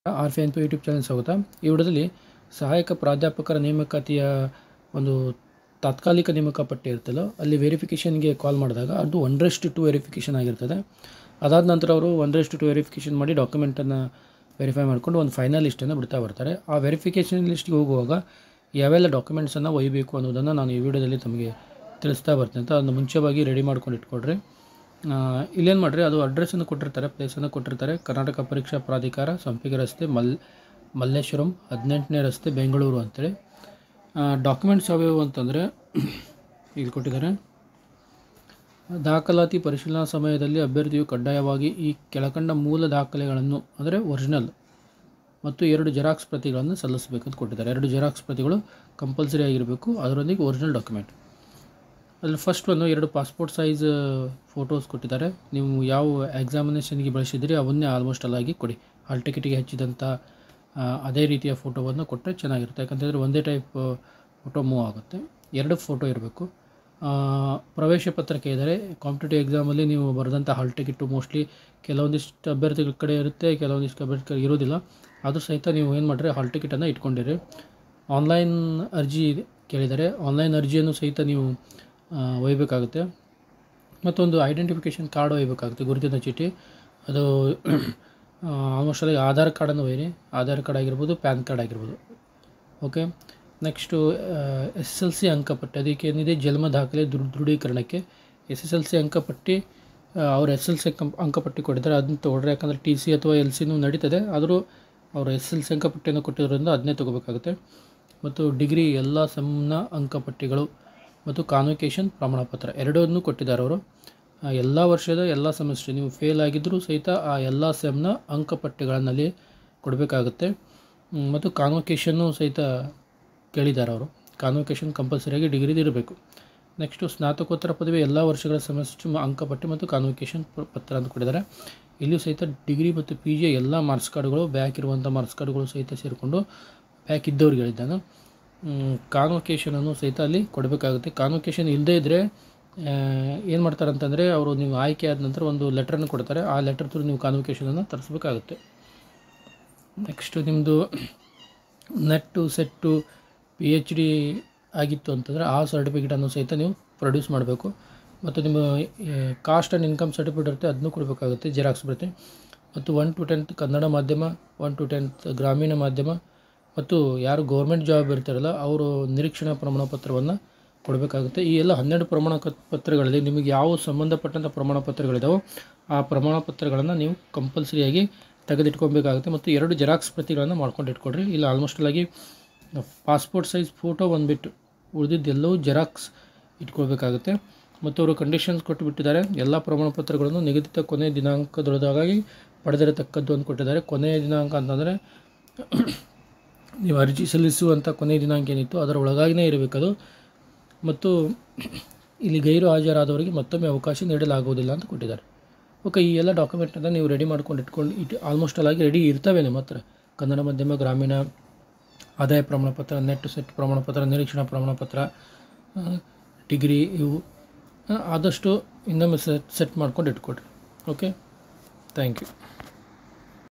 RFNP YouTube channel ಸ್ವಾಗತ. ಈ ವಿಡಿಯೋದಲ್ಲಿ ಸಹಾಯಕ ಪ್ರಾಧ್ಯಾಪಕರ ನೇಮಕಾತಿಯ ಒಂದು ತಾತ್ಕಾಲಿಕ ನೇಮಕ ಪಟ್ಟಿ ಇರುತ್ತಲ್ಲ, ಅಲ್ಲಿ ವೆರಿಫಿಕೇಷನ್ಗೆ ಕಾಲ್ ಮಾಡಿದಾಗ ಅದು 1:2 ವೆರಿಫಿಕೇಷನ್ ಆಗಿರ್ತದೆ. ಅದಾದ ನಂತರ ಅವರು 1:2 ವೆರಿಫಿಕೇಷನ್ ಮಾಡಿ ಡಾಕ್ಯುಮೆಂಟನ್ನು ವೆರಿಫೈ ಮಾಡಿಕೊಂಡು ಒಂದು ಫೈನಲ್ ಲಿಸ್ಟನ್ನು ಬಿಡ್ತಾ ಬರ್ತಾರೆ. ಆ ವೆರಿಫಿಕೇಷನ್ ಲಿಸ್ಟ್ಗೆ ಹೋಗುವಾಗ ಯಾವೆಲ್ಲ ಡಾಕ್ಯುಮೆಂಟ್ಸನ್ನು ಒಯ್ಯಬೇಕು ಅನ್ನೋದನ್ನು ನಾನು ಈ ವಿಡಿಯೋದಲ್ಲಿ ತಮಗೆ ತಿಳಿಸ್ತಾ ಬರ್ತೀನಿ ಅಂತ ಅದನ್ನು ಮುಂಚೆವಾಗಿ ರೆಡಿ ಮಾಡ್ಕೊಂಡು ಇಟ್ಕೊಳ್ರಿ. ಇಲ್ಲೇನು ಮಾಡಿರಿ, ಅದು ಅಡ್ರೆಸ್ಸನ್ನು ಕೊಟ್ಟಿರ್ತಾರೆ, ಪ್ಲೇಸನ್ನು ಕೊಟ್ಟಿರ್ತಾರೆ. ಕರ್ನಾಟಕ ಪರೀಕ್ಷಾ ಪ್ರಾಧಿಕಾರ, ಸಂಪಿಗೆ ರಸ್ತೆ, ಮಲ್ಲೇಶ್ವರಂ 18ನೇ ರಸ್ತೆ, ಬೆಂಗಳೂರು ಅಂತೇಳಿ. ಡಾಕ್ಯುಮೆಂಟ್ಸ್ ಯಾವ್ಯಾವು ಅಂತಂದರೆ ಇಲ್ಲಿ ಕೊಟ್ಟಿದ್ದಾರೆ. ದಾಖಲಾತಿ ಪರಿಶೀಲನಾ ಸಮಯದಲ್ಲಿ ಅಭ್ಯರ್ಥಿಯು ಕಡ್ಡಾಯವಾಗಿ ಈ ಕೆಳಕಂಡ ಮೂಲ ದಾಖಲೆಗಳನ್ನು ಅಂದರೆ ಒರಿಜಿನಲ್ ಮತ್ತು 2 ಜೆರಾಕ್ಸ್ ಪ್ರತಿಗಳನ್ನು ಸಲ್ಲಿಸಬೇಕಂತ ಕೊಟ್ಟಿದ್ದಾರೆ. 2 ಜೆರಾಕ್ಸ್ ಪ್ರತಿಗಳು ಕಂಪಲ್ಸರಿ ಆಗಿರಬೇಕು, ಅದರೊಂದಿಗೆ ಒರಿಜಿನಲ್ ಡಾಕ್ಯುಮೆಂಟ್. ಅಲ್ಲಿ ಫಸ್ಟ್ ಒಂದು 2 ಪಾಸ್ಪೋರ್ಟ್ ಸೈಜ್ ಫೋಟೋಸ್ ಕೊಟ್ಟಿದ್ದಾರೆ. ನೀವು ಯಾವ ಎಕ್ಸಾಮಿನೇಷನ್ಗೆ ಬಳಸಿದಿರಿ ಅವನ್ನೇ ಆಲ್ಮೋಸ್ಟ್ ಅಲ್ಲಾಗಿ ಕೊಡಿ. ಹಾಲ್ ಟಿಕೆಟಿಗೆ ಹಚ್ಚಿದಂಥ ಅದೇ ರೀತಿಯ ಫೋಟೋವನ್ನು ಕೊಟ್ಟರೆ ಚೆನ್ನಾಗಿರುತ್ತೆ. ಯಾಕಂತಂದರೆ ಒಂದೇ ಟೈಪ್ ಫೋಟೋ ಮೂವ್ ಆಗುತ್ತೆ. 2 ಫೋಟೋ ಇರಬೇಕು. ಪ್ರವೇಶ ಪತ್ರಕ್ಕೆ ಇದ್ದರೆ ಕಾಂಪಿಟೇಟಿವ್ ಎಕ್ಸಾಮಲ್ಲಿ ನೀವು ಬರೆದಂಥ ಹಾಲ್ ಟಿಕೆಟು ಮೋಸ್ಟ್ಲಿ ಕೆಲವೊಂದಿಷ್ಟು ಅಭ್ಯರ್ಥಿಗಳ ಕಡೆ ಇರುತ್ತೆ, ಕೆಲವೊಂದಿಷ್ಟು ಅಭ್ಯರ್ಥಿಗಳು ಇರೋದಿಲ್ಲ. ಅದು ಸಹಿತ ನೀವು ಏನು ಮಾಡಿರಿ, ಹಾಲ್ ಟಿಕೆಟನ್ನು ಇಟ್ಕೊಂಡಿರಿ. ಆನ್ಲೈನ್ ಅರ್ಜಿ ಕೇಳಿದರೆ ಆನ್ಲೈನ್ ಅರ್ಜಿಯನ್ನು ಸಹಿತ ನೀವು ಒಯ್ಯಬೇಕಾಗುತ್ತೆ. ಮತ್ತೊಂದು ಐಡೆಂಟಿಫಿಕೇಷನ್ ಕಾರ್ಡ್ ಒಯ್ಯಬೇಕಾಗುತ್ತೆ, ಗುರುತಿನ ಚೀಟಿ. ಅದು ಆಲ್ಮೋಸ್ಟ್ ಅಲ್ಲಿ ಆಧಾರ್ ಕಾರ್ಡನ್ನು ಒಯ್ಯಿರಿ. ಆಧಾರ್ ಕಾರ್ಡ್ ಆಗಿರ್ಬೋದು, ಪ್ಯಾನ್ ಕಾರ್ಡ್ ಆಗಿರ್ಬೋದು. ಓಕೆ. ನೆಕ್ಸ್ಟು SSLC ಅಂಕಪಟ್ಟಿ. ಅದಕ್ಕೆ ಏನಿದೆ, ಜನ್ಮ ದಾಖಲೆ ದೃಢೀಕರಣಕ್ಕೆ SSLC ಅಂಕಪಟ್ಟಿ. ಅವ್ರು SSLC ಅಂಕಪಟ್ಟಿ ಕೊಟ್ಟಿದ್ದಾರೆ, ಅದನ್ನ ತೊಗೊಳ್ರಿ. ಯಾಕಂದರೆ TC ಅಥವಾ LCನೂ ನಡೀತದೆ, ಆದರೂ ಅವರು SSLC ಅಂಕಪಟ್ಟಿಯನ್ನು ಕೊಟ್ಟಿರೋದ್ರಿಂದ ಅದನ್ನೇ ತೊಗೋಬೇಕಾಗುತ್ತೆ. ಮತ್ತು ಡಿಗ್ರಿ ಎಲ್ಲ ಸೆಮ್ನ ಅಂಕಪಟ್ಟಿಗಳು ಮತ್ತು ಕಾನ್ವೊಕೇಷನ್ ಪ್ರಮಾಣಪತ್ರ ಎರಡನ್ನೂ ಕೊಟ್ಟಿದ್ದಾರೆ ಅವರು. ಎಲ್ಲ ವರ್ಷದ ಎಲ್ಲ ಸೆಮಿಸ್ಟರ್ ನೀವು ಫೇಲ್ ಆಗಿದ್ದರೂ ಸಹಿತ ಆ ಎಲ್ಲ ಸೆಮ್ನ ಅಂಕಪಟ್ಟಿಗಳನ್ನಲ್ಲಿ ಕೊಡಬೇಕಾಗುತ್ತೆ. ಮತ್ತು ಕಾನ್ವೊಕೇಷನ್ನು ಸಹಿತ ಕೇಳಿದ್ದಾರೆ ಅವರು. ಕಾನ್ವೊಕೇಷನ್ ಕಂಪಲ್ಸರಿಯಾಗಿ ಡಿಗ್ರಿದು ಇರಬೇಕು. ನೆಕ್ಸ್ಟು ಸ್ನಾತಕೋತ್ತರ ಪದವಿ ಎಲ್ಲ ವರ್ಷಗಳ ಸೆಮಿಸ್ಟರ್ ಅಂಕಪಟ್ಟಿ ಮತ್ತು ಕಾನ್ವೊಕೇಷನ್ ಪತ್ರ ಅಂತ ಕೊಟ್ಟಿದ್ದಾರೆ. ಇಲ್ಲಿಯೂ ಸಹಿತ ಡಿಗ್ರಿ ಮತ್ತು PG ಎಲ್ಲ ಮಾರ್ಕ್ಸ್ ಕಾರ್ಡ್ಗಳು, ಬ್ಯಾಕ್ ಇರುವಂಥ ಮಾರ್ಕ್ಸ್ ಕಾರ್ಡ್ಗಳು ಸಹಿತ ಸೇರಿಕೊಂಡು ಬ್ಯಾಕ್ ಇದ್ದವ್ರಿಗೆ ಹೇಳಿದ್ದಾನೆ. ಕಾನ್ವೊಕೇಷನನ್ನು ಸಹಿತ ಅಲ್ಲಿ ಕೊಡಬೇಕಾಗುತ್ತೆ. ಕಾನ್ವೊಕೇಷನ್ ಇಲ್ಲದೇ ಇದ್ದರೆ ಏನು ಮಾಡ್ತಾರೆ ಅಂತಂದರೆ, ಅವರು ನೀವು ಆಯ್ಕೆ ಆದ ನಂತರ ಒಂದು ಲೆಟ್ರನ್ನು ಕೊಡ್ತಾರೆ. ಆ ಲೆಟರ್ ಥ್ರೂ ನೀವು ಕಾನ್ವೊಕೇಷನನ್ನು ತರಿಸ್ಬೇಕಾಗುತ್ತೆ. ನೆಕ್ಸ್ಟು ನಿಮ್ಮದು ನೆಟ್ಟು ಸೆಟ್ಟು PhD ಆಗಿತ್ತು ಅಂತಂದರೆ ಆ ಸರ್ಟಿಫಿಕೇಟನ್ನು ಸಹಿತ ನೀವು ಪ್ರೊಡ್ಯೂಸ್ ಮಾಡಬೇಕು. ಮತ್ತು ನಿಮ್ಮ ಕಾಸ್ಟ್ ಆ್ಯಂಡ್ ಇನ್ಕಮ್ ಸರ್ಟಿಫಿಕೇಟ್ ಇರುತ್ತೆ, ಅದನ್ನು ಕೊಡಬೇಕಾಗುತ್ತೆ, ಜೆರಾಕ್ಸ್ ಬರುತ್ತೆ. ಮತ್ತು 1 to 10th ಕನ್ನಡ ಮಾಧ್ಯಮ, 1 to 10th ಗ್ರಾಮೀಣ ಮಾಧ್ಯಮ, ಮತ್ತು ಯಾರು ಗೌರ್ಮೆಂಟ್ ಜಾಬ್ ಇರ್ತಾರಲ್ಲ ಅವರು ನಿರೀಕ್ಷಣಾ ಪ್ರಮಾಣ ಪತ್ರವನ್ನು ಕೊಡಬೇಕಾಗುತ್ತೆ. ಈ ಎಲ್ಲ 12 ಪ್ರಮಾಣ ಪತ್ರಗಳಲ್ಲಿ ನಿಮಗೆ ಯಾವ ಸಂಬಂಧಪಟ್ಟಂಥ ಪ್ರಮಾಣ ಪತ್ರಗಳಿದಾವೋ ಆ ಪ್ರಮಾಣ ಪತ್ರಗಳನ್ನು ನೀವು ಕಂಪಲ್ಸರಿಯಾಗಿ ತೆಗೆದಿಟ್ಕೊಬೇಕಾಗುತ್ತೆ. ಮತ್ತು 2 ಜೆರಾಕ್ಸ್ ಪ್ರತಿಗಳನ್ನು ಮಾಡ್ಕೊಂಡು ಇಟ್ಕೊಳ್ರಿ. ಇಲ್ಲಿ ಆಲ್ಮೋಸ್ಟಲಾಗಿ ಪಾಸ್ಪೋರ್ಟ್ ಸೈಜ್ ಫೋಟೋ ಬಂದುಬಿಟ್ಟು ಉಳಿದಿದ್ದೆಲ್ಲವೂ ಜೆರಾಕ್ಸ್ ಇಟ್ಕೊಳ್ಬೇಕಾಗುತ್ತೆ. ಮತ್ತು ಅವರು ಕಂಡೀಷನ್ಸ್ ಕೊಟ್ಟುಬಿಟ್ಟಿದ್ದಾರೆ. ಎಲ್ಲ ಪ್ರಮಾಣ ಪತ್ರಗಳನ್ನು ನಿಗದಿತ ಕೊನೆಯ ದಿನಾಂಕದೊಳಗಾಗಿ ಪಡೆದಿರತಕ್ಕದ್ದು ಅಂತ ಕೊಟ್ಟಿದ್ದಾರೆ. ಕೊನೆಯ ದಿನಾಂಕ ಅಂತಂದರೆ ನೀವು ಅರ್ಜಿ ಸಲ್ಲಿಸುವಂಥ ಕೊನೆಯ ದಿನಾಂಕ ಏನಿತ್ತು ಅದರ ಒಳಗಾಗಿಯೇ ಇರಬೇಕದು. ಮತ್ತು ಇಲ್ಲಿ ಗೈರು ಹಾಜರಾದವರಿಗೆ ಮತ್ತೊಮ್ಮೆ ಅವಕಾಶ ನೀಡಲಾಗುವುದಿಲ್ಲ ಅಂತ ಕೊಟ್ಟಿದ್ದಾರೆ. ಓಕೆ. ಈ ಎಲ್ಲ ಡಾಕ್ಯುಮೆಂಟನ್ನು ನೀವು ರೆಡಿ ಮಾಡ್ಕೊಂಡು ಇಟ್ಕೊಂಡು ಆಲ್ಮೋಸ್ಟ್ ಅಲ್ಲಾಗಿ ರೆಡಿ ಇರ್ತವೆ ನಿಮ್ಮ ಹತ್ರ. ಕನ್ನಡ ಮಾಧ್ಯಮ, ಗ್ರಾಮೀಣ, ಆದಾಯ ಪ್ರಮಾಣಪತ್ರ, ನೆಟ್ ಸೆಟ್ ಪ್ರಮಾಣಪತ್ರ, ನಿರೀಕ್ಷಣಾ ಪ್ರಮಾಣಪತ್ರ, ಡಿಗ್ರಿ, ಇವು ಆದಷ್ಟು ಇನ್ನೊಮ್ಮೆ ಸೆಟ್ ಮಾಡ್ಕೊಂಡು ಇಟ್ಕೊಳ್ರಿ. ಓಕೆ. Thank you.